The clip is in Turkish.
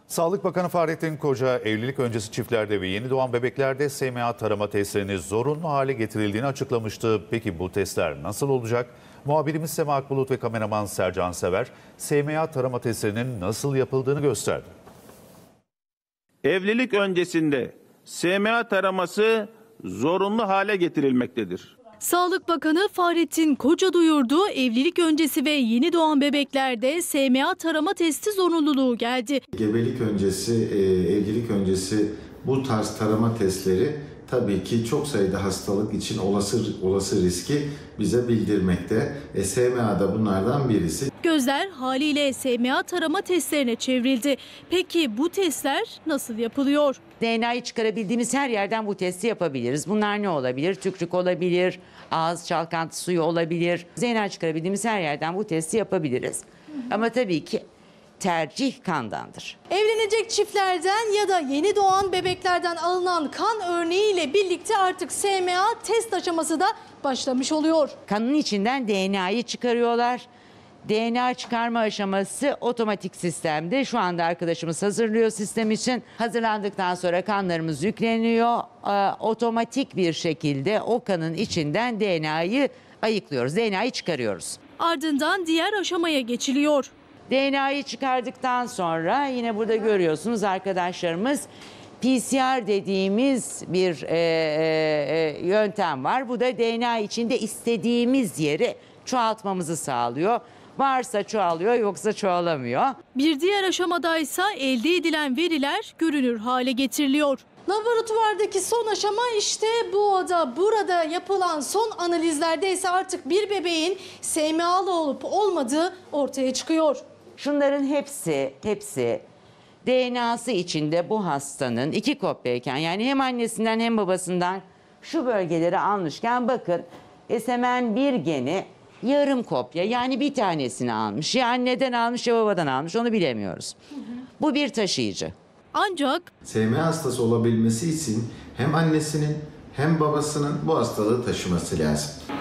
Sağlık Bakanı Fahrettin Koca, evlilik öncesi çiftlerde ve yeni doğan bebeklerde SMA tarama testlerinin zorunlu hale getirildiğini açıklamıştı. Peki bu testler nasıl olacak? Muhabirimiz Sema Akbulut ve kameraman Sercan Sever, SMA tarama testlerinin nasıl yapıldığını gösterdi. Evlilik öncesinde SMA taraması zorunlu hale getirilmektedir. Sağlık Bakanı Fahrettin Koca duyurdu, evlilik öncesi ve yeni doğan bebeklerde SMA tarama testi zorunluluğu geldi. Gebelik öncesi, evlilik öncesi bu tarz tarama testleri tabii ki çok sayıda hastalık için olası riski bize bildirmekte. SMA da bunlardan birisi. Gözler haliyle SMA tarama testlerine çevrildi. Peki bu testler nasıl yapılıyor? DNA'yı çıkarabildiğimiz her yerden bu testi yapabiliriz. Bunlar ne olabilir? Tükürük olabilir, ağız çalkantı suyu olabilir. DNA çıkarabildiğimiz her yerden bu testi yapabiliriz. Ama tabii ki tercih kandandır. Evlenecek çiftlerden ya da yeni doğan bebeklerden alınan kan örneğiyle birlikte artık SMA test aşaması da başlamış oluyor. Kanın içinden DNA'yı çıkarıyorlar. DNA çıkarma aşaması otomatik sistemde. Şu anda arkadaşımız hazırlıyor sistem için. Hazırlandıktan sonra kanlarımız yükleniyor. Otomatik bir şekilde o kanın içinden DNA'yı ayıklıyoruz. DNA'yı çıkarıyoruz. Ardından diğer aşamaya geçiliyor. DNA'yı çıkardıktan sonra yine burada görüyorsunuz arkadaşlarımız PCR dediğimiz bir yöntem var. Bu da DNA içinde istediğimiz yeri çoğaltmamızı sağlıyor. Varsa çoğalıyor, yoksa çoğalamıyor. Bir diğer aşamadaysa elde edilen veriler görünür hale getiriliyor. Laboratuvardaki son aşama işte burada yapılan son analizlerde ise artık bir bebeğin SMA'lı olup olmadığı ortaya çıkıyor. Şunların hepsi DNA'sı içinde bu hastanın iki kopyayken, yani hem annesinden hem babasından şu bölgeleri almışken bakın SMN bir geni yarım kopya, yani bir tanesini almış. Ya anneden almış ya babadan almış, onu bilemiyoruz. Bu bir taşıyıcı. Ancak SMA hastası olabilmesi için hem annesinin hem babasının bu hastalığı taşıması lazım.